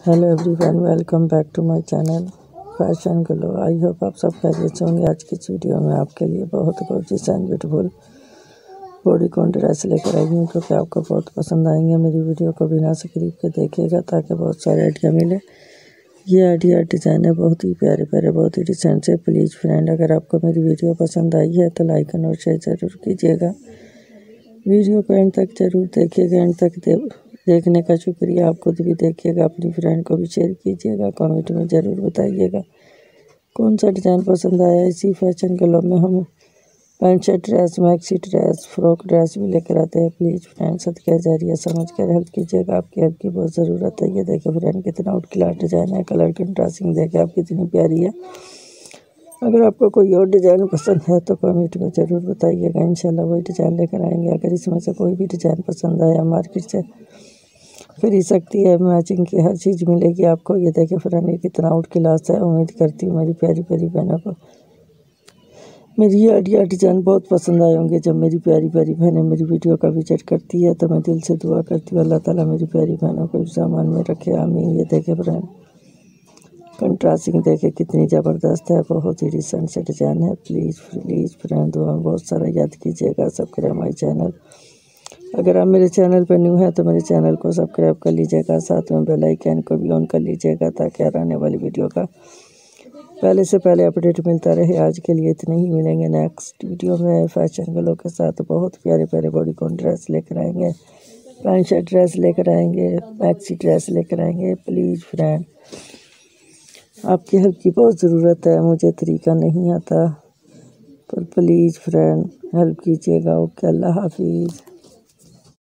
Hello everyone, welcome back to my channel fashion glow. I hope आप सब खैरियत से होंगे। आज की इस वीडियो में आपके लिए बहुत gorgeous and beautiful bodycon dress लेकर आई हूँ, क्योंकि आपको बहुत पसंद आएंगे। मेरी वीडियो को बिना स्किप के देखिएगा ताकि बहुत सारे आइडिया मिले। ये आइडिया डिज़ाइन है बहुत ही प्यारे प्यारे, बहुत ही डिसेंट से। प्लीज़ फ्रेंड, अगर आपको मेरी वीडियो पसंद आई है तो लाइक और शेयर ज़रूर कीजिएगा। वीडियो को एंड तक जरूर देखिएगा। एंड तक देखने का शुक्रिया। आप खुद भी देखिएगा, अपनी फ्रेंड को भी शेयर कीजिएगा। कमेंट में ज़रूर बताइएगा कौन सा डिज़ाइन पसंद आया। इसी फैशन ग्लो में हम pant shirt dress, maxi dress, frock dress भी लेकर आते हैं। प्लीज़ फ्रेंड, सदका जारिया समझ कर हेल्प कीजिएगा। आपकी हेल्प की बहुत ज़रूरत है। ये देखे फ्रेंड, कितना आउटक्लास डिज़ाइन है। कलर कंट्रास्टिंग देखे आप कितनी प्यारी है। अगर आपको कोई और डिज़ाइन पसंद है तो कमेंट में ज़रूर बताइएगा। इंशाल्लाह वही डिज़ाइन लेकर आएंगे। अगर इसमें से कोई भी डिज़ाइन पसंद आया, मार्केट से खरीद सकती है। मैचिंग की हर चीज़ मिलेगी आपको। ये देखिए फ्रेंड, ये कितना आउट क्लास है। उम्मीद करती हूँ मेरी प्यारी प्यारी बहनों को मेरी ये आइडिया डिज़ाइन बहुत पसंद आए होंगे। जब मेरी प्यारी प्यारी बहनें मेरी वीडियो का विजिट करती है तो मैं दिल से दुआ करती हूँ अल्लाह ताला मेरी प्यारी बहनों को सामान में रखे, आमीन। ये देखे फ्रेंड, कंट्रास्टिंग देखे कितनी ज़बरदस्त है। बहुत ही रिसेंट से डिज़ाइन है। प्लीज़ फ्रेंड, दुआ में बहुत सारा याद कीजिएगा। Subscribe my channel. अगर आप मेरे चैनल पर न्यू हैं तो मेरे चैनल को सब्सक्राइब कर लीजिएगा। साथ में बेल आइकन को भी ऑन कर लीजिएगा ताकि आने वाली वीडियो का पहले से पहले अपडेट मिलता रहे। आज के लिए इतने ही, मिलेंगे नेक्स्ट वीडियो में फैशन ग्लो के साथ। बहुत प्यारे प्यारे बॉडीकॉन ड्रेस लेकर आएंगे, पैंट शर्ट ड्रेस लेकर आएंगे, मैक्सी ड्रेस लेकर आएंगे। प्लीज़ फ्रेंड, आपकी हेल्प की बहुत ज़रूरत है। मुझे तरीका नहीं आता, पर प्लीज़ फ्रेंड हेल्प कीजिएगा। ओके, अल्लाह हाफिज़।